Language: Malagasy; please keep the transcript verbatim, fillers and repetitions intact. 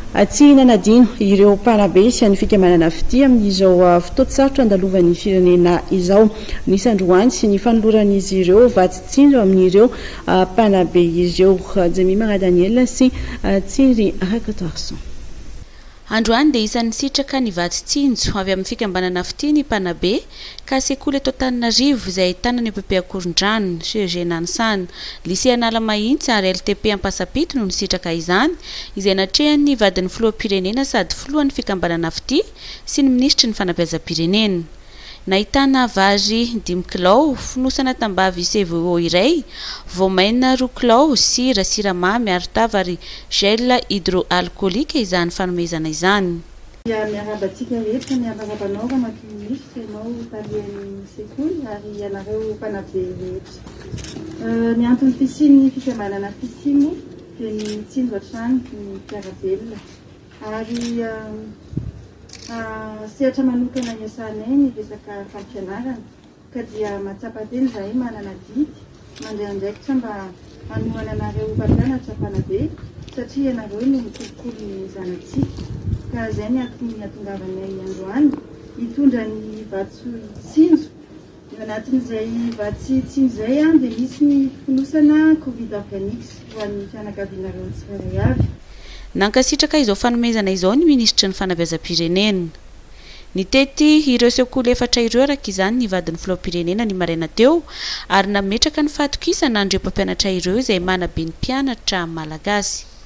tsy nanadino ireo mpanabe sy ny fikambanana fitia amin'izao fotoasarotra andalovan'ny firenena izao. Nisy androany sy ny fanoloran'izy ireo vatsitsinjo amin'ireo mpanabe ireo. Jemima Daniel sy Tsiry Rakatorson. Androany dia isan'ny sitraka ny vatsitsinjo avy amin'ny fikambanana fitia ny mpanabe ka sekoly eto Antananarivo izay ahitana ny E P P Akorondrano, C G Nanisana, Lycée Analamahitsy ary L T P Ampasapito no nisitraka izany, izay natrehan'ny vadin'ny filoham-pirenena sady filohan'ny fikambanana fitia sy ny ministry ny fanabeazam-pirenena. Nahitana vary dimy kilao, fonosana tambavy C V O iray, voamaina roa kilao, sira, siramamy ary tava ary gel hydroalcoolique izany fanomezana izany. Miarabantsika rehetra miarabanaova makiministra ianao talian'ny sekoly ary ianareo mpanabe rehetra. Ny antony fisian'ny fikambanana fitia moa dia ny mitsinjo hatrany ny mpiarabelona ary sehatra manokana iasanay ny resaka fampianarana ka dia matsapa teny zahay manana didy mandeha andraikitra mba hanohana anareo mpampianatra mpanabe satria ianareo no mikolokolo ny zanatsika ka izay ny antony ahatongavanay androany hitondra ny vatsitsinjo. Eo anatin'izay vatsitsinjo izay a dia misy ny fonosana Covid organique ho an'ny fianakavianareo tsirairay avy. Nankasitraka izao fanomezana izao ny ministry ny fanabeazam-pirenena. Nitety ireo sekoly efatra ireo araka izany ny vadin'ny filoham-pirenena ny maraina teo ary nametraka ny fahatokisana andreo mpampianatra ireo izay manabe ny mpianatra malagasy.